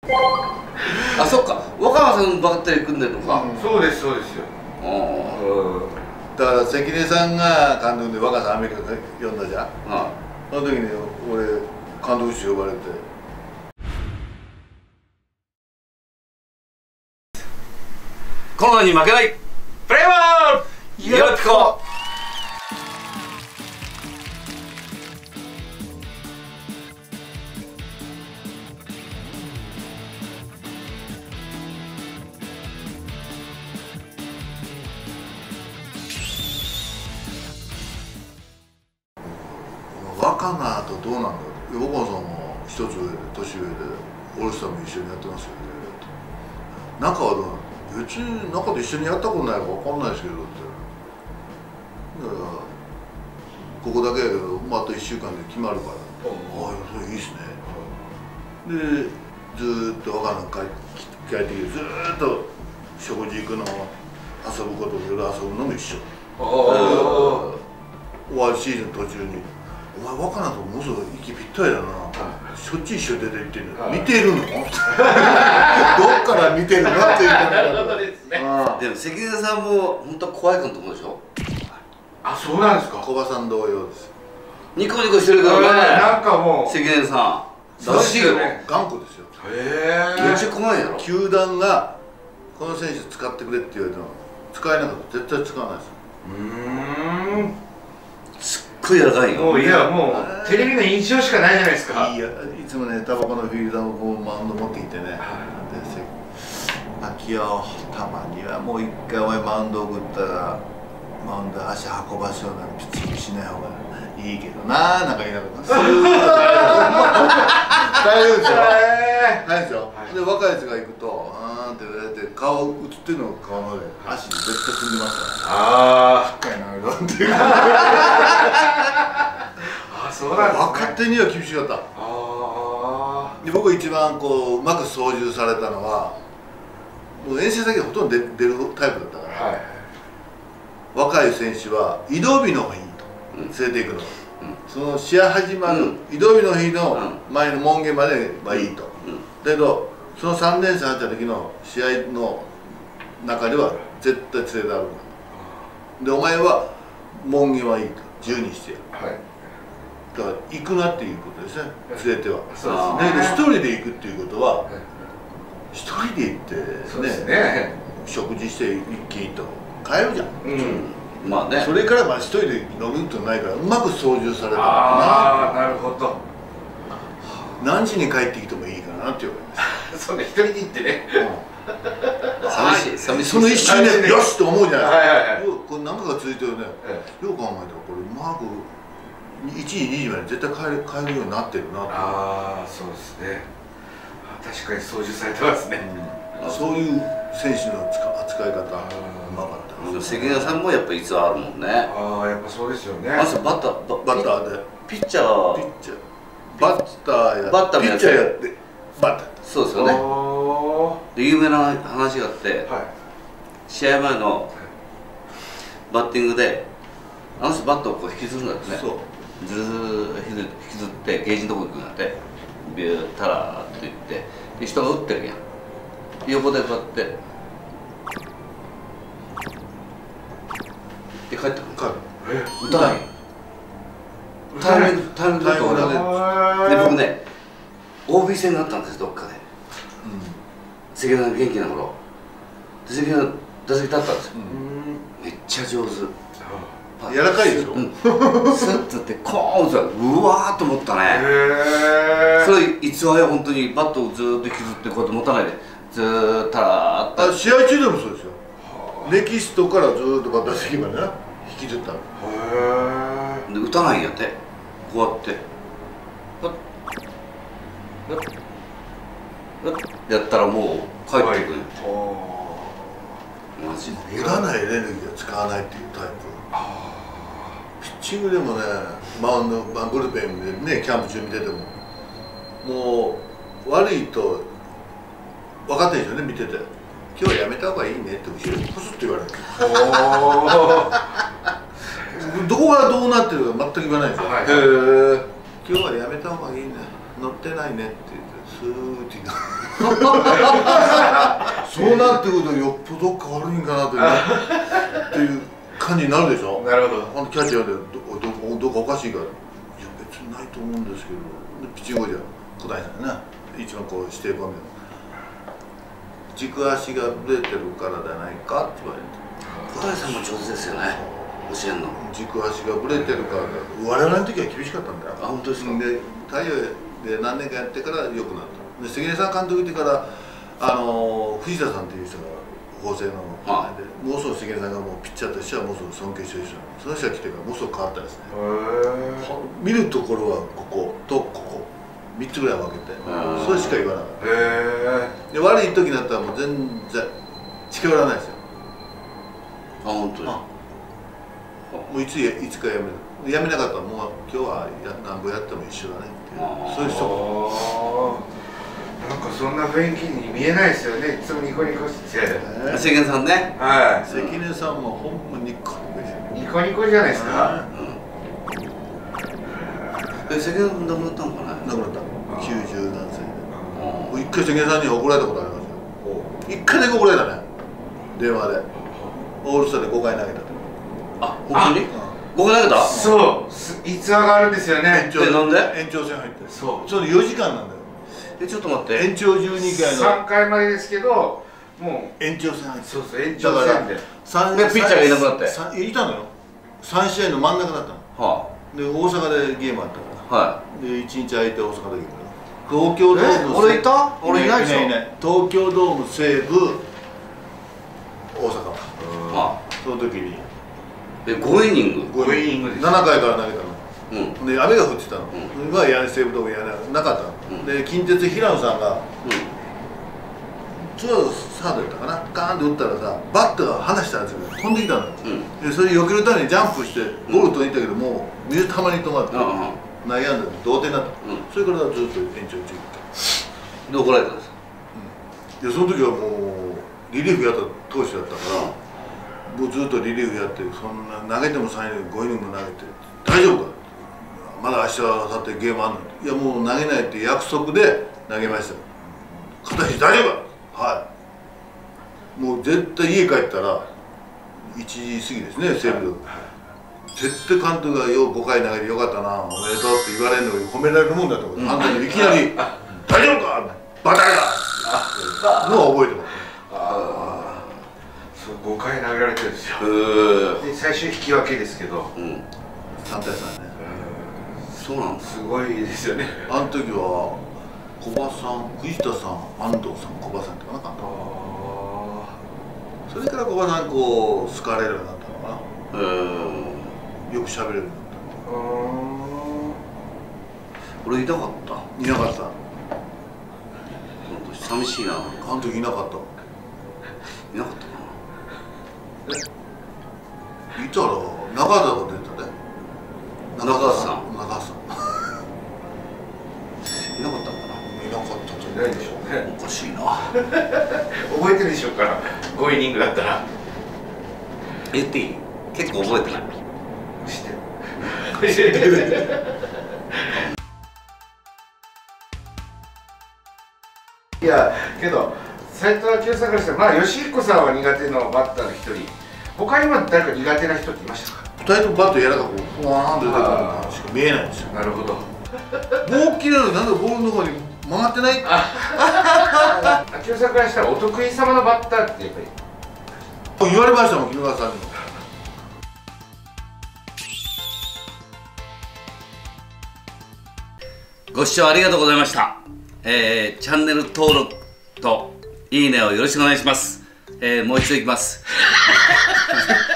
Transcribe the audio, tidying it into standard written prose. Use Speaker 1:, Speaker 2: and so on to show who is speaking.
Speaker 1: あ、そっか、若葉さんばっかり組んでるのか。
Speaker 2: そうですそうですよ。
Speaker 3: だから関根さんが監督で若さんアメリカ呼んだじゃん。その時に俺監督室呼ばれて、
Speaker 1: コロナに負けない
Speaker 2: プレイボール
Speaker 1: よろぴこ。
Speaker 3: 若菜とどうなんだろう。若菜さんも一つ上で年上でオールスターも一緒にやってますよね。仲はどうなの。別に中で一緒にやったことないから分かんないですけどって。だからここだけやけど、あと1週間で決まるから、ああそれいいっすね。でずーっと若菜帰ってきてずーっと食事行くの遊ぶこと夜遊ぶのも一緒。終わるシーズン途中に「お前若菜ともうすぐ息ぴったりだな、しょっちゅう一緒に出て行ってんの、見てるの?」どっから見てるのっていう感じだった。
Speaker 1: でも関根さんも本当怖いかと思うでしょ。
Speaker 2: あ、そうなんですか。
Speaker 3: 小葉さん同様です。
Speaker 1: ニコニコしてるからね。
Speaker 2: なんかもう
Speaker 1: 関根さんらしいよ。
Speaker 3: 頑固ですよ。
Speaker 1: めっちゃ怖いやろ。
Speaker 3: 球団がこの選手使ってくれって言われても使えなかったら絶対使わないですよ。
Speaker 1: すっごい柔らかいよ。
Speaker 2: もういやもうテレビの印象しかないじゃないですか。
Speaker 3: いつもねタバコのフィルターをこうマウンド持ってきてね、秋代たまにはもう一回お前マウンド送ったらマウンド足運ばすようなピッチングしない方がいいけどななんか言いながらそういうこと大変ですよ。大変ですよ。で若いやつが行くとあーって言われて顔映ってるの顔まで足に絶対踏んでますからね。
Speaker 2: あ
Speaker 3: 深いなあれっていう。
Speaker 2: あ、そうなんですね。
Speaker 3: 若手には厳しかった。で僕一番こううまく操縦されたのはもう遠征先ほとんど出るタイプだったから、若い選手は移動日の方がいいと、連れていくの、その試合始まる移動日の日の前の門限まではいいと、だけどその3連戦あった時の試合の中では絶対連れて歩くでお前は門限はいいと自由にしてやる、だから行くなっていうことですね、連れては。だけど一人で行くっていうことは一人で行ってね食事して一気にと帰るじゃん。
Speaker 1: まあね。
Speaker 3: それからまあ一人で乗るってないからうまく操縦されたの
Speaker 2: ああ、なるほど。
Speaker 3: 何時に帰ってきてもいいかなって言われま
Speaker 2: す。そうね、一人で行ってね。
Speaker 1: 寂しい寂しい。
Speaker 3: その一瞬でよしと思うじゃないですか。これ何かが続いてるね。よく考えたらこれうまく1時2時まで絶対帰るようになってるなって。
Speaker 2: ああ、そうですね。確かに操縦されてますね。
Speaker 3: そういう選手の扱い方うまかった。
Speaker 1: 関根さんもやっぱ逸話あるもんね。
Speaker 2: ああ、やっぱそうですよね。
Speaker 1: まずバッター
Speaker 3: で
Speaker 1: ピッチャー
Speaker 3: バッターやってピッチャーやってバッター。
Speaker 1: そうですよね。で有名な話があって試合前のバッティングであの人バットをこう引きずるんだってね。ずーっと引きずってゲージのとこ行くんだって、ビュータラーって言ってで人が打ってるやん。横でこうやってで帰ってくる。打たないよ。タイミングだと俺で僕ね OB 戦があったんですどっかで。関根さん元気な頃で関根さん打席立ったんですよ。めっちゃ上手。
Speaker 3: 柔らかいでしょ。
Speaker 1: スッとってコーンってうわーと思ったね。それ逸話よ本当に。バットをずーっと引きずってこうやって持たないでずーっと
Speaker 3: 試合中でもそうですよ。ネキストからずーっとバッター席までな引きずったの。
Speaker 1: で打たないんやってこうやってやったらもう帰ってくる。マジで
Speaker 3: 無駄なエネルギーを使わないっていうタイプ。ピッチングでもねマウンドブルペンでねキャンプ中見ててももう悪いと分かってるんですよね見てて。今日はやめた方がいいねって後ろにポスって言われる。どこがどうなってるか全く言わないんですよ。今日はやめた方がいいね乗ってないねって言ってスーってそうなってくるとよっぽど変わるんかなっていう感じになるでしょ。
Speaker 2: なるほど。
Speaker 3: キャッチャーでどっかおかしいから、いや別にないと思うんですけど、ピッチングじゃ小谷さんやな、一番こう指定場面、軸足がぶれてるからじゃないかって言われて。
Speaker 1: 小谷さんも上手ですよね、教えるの。
Speaker 3: 軸足がぶれてるからだ。我々の時は厳しかったんだよ。
Speaker 1: あ、本当ですか。
Speaker 3: で太陽で何年かやってから良くなった。で関根さん監督いてから藤田さんっていう人が法政ので、もうすぐ関根さんがもうピッチャーとしてはもうすぐ尊敬してる人、その人が来てからもうすぐ変わったですね。見るところはこことここ3つぐらい分けて、それしか言わなかった。で悪い時になったらもう全然近寄らないですよ。
Speaker 1: あ、本当に。
Speaker 3: もういつかやめなかったらもう今日は何ぼやっても一緒だねっていう、そういう人。
Speaker 2: なんかそんな雰囲気に見えないですよね。いつもニコニコして。
Speaker 1: 関根さんね。
Speaker 2: はい。
Speaker 3: 関根さんもほんまニコニコですよ。
Speaker 2: ニコニコじゃないですか。
Speaker 1: 関根さん亡くなったのかな。
Speaker 3: 亡くなった。90何歳で。一回関根さんに怒られたことありますよ。一回だけ怒られたね。電話で。オールスターで5回投げた。
Speaker 1: あ、本当に？5回投げた？
Speaker 2: そう。逸話があるんですよね。
Speaker 1: なんで？
Speaker 3: 延長戦入って。
Speaker 2: そう。
Speaker 3: その4時間なんだよ。
Speaker 1: ちょっと待って。
Speaker 3: 延長12回の。
Speaker 2: 3回までですけど、もう
Speaker 3: 延長戦入って。
Speaker 2: そうそう、延長戦で。
Speaker 1: ピッチャーがいなくなって。
Speaker 3: いたのよ。3試合の真ん中だったの。
Speaker 1: は
Speaker 3: あ。で大阪でゲームあったから。
Speaker 1: はい。
Speaker 3: で1日空いて大阪でゲーム。東京ドーム。
Speaker 1: 俺いた？俺いないでしょ。
Speaker 3: 東京ドーム西武大阪。
Speaker 1: は
Speaker 3: その時に。
Speaker 1: 5イニング。
Speaker 2: 5イニングです。
Speaker 3: 7回から投げたの。で雨が降ってたの。が西武ドームやなかったの。で近鉄平野さんが。ちょうどサードやったかな、ガーンって打ったらさ、バットが離したやつが飛んできたのよ。でそれ避けるためにジャンプしてボール取りに行ったけど、もう水たまりに止まって内野安打で同点になった。それからずっと延長中
Speaker 1: で怒られたんです。
Speaker 3: でその時はもうリリーフやった投手だったからもうずっとリリーフやって、そんな投げても3イニング5イニング投げて大丈夫か、まだ明日明後日ゲームあんの。いやもう投げないって約束で投げました。形大丈夫か、はい、もう絶対家帰ったら1時過ぎですね、西武。絶対監督がよう5回投げてよかったな、おめでとうって言われるのに褒められるもんだと思う。あんたにいきなり「大丈夫かバタリだ!」のは覚えてます。
Speaker 2: そう5回投げられてるんですよ。で最終引き分けですけど、
Speaker 3: 3対3ね。
Speaker 1: そうなんです。
Speaker 2: すごいですよね。
Speaker 3: あの時は小葉さん、藤田さん、安藤さん、小葉さんってかな、監督。それから小葉さんこう好かれるようになったのかな。よく喋れるようになった。
Speaker 1: 俺いなかった。
Speaker 3: いなかった。
Speaker 1: 寂しいな。
Speaker 3: あの時いなかった。
Speaker 1: いなかったか
Speaker 3: な。いたら中田が出たね。
Speaker 1: 中田さん。
Speaker 3: 中田さん。
Speaker 1: いなかったかな。
Speaker 3: いなかったんじ
Speaker 2: ないでしょうね。
Speaker 1: おかしいな。
Speaker 2: 覚えてるでしょうから5イニングだったら。
Speaker 1: 言っていい？結構覚えてない。
Speaker 2: 知ってる。いやけど斉藤明夫さんからしたら、まあ吉彦さんは苦手のバッターの一人、他にも誰か苦手な人っていましたか
Speaker 3: ？2人ともバットやらかくふわーんと出てくるのしか見えないんですよ。
Speaker 2: なるほど。
Speaker 3: ボーキなのになんでボールの方に回ってない？
Speaker 2: 明夫さんからしたらお得意様のバッターってやっぱり
Speaker 3: 言われましたもん、木村さんにも。
Speaker 1: ご視聴ありがとうございました。チャンネル登録といいねをよろしくお願いします。もう一度いきます。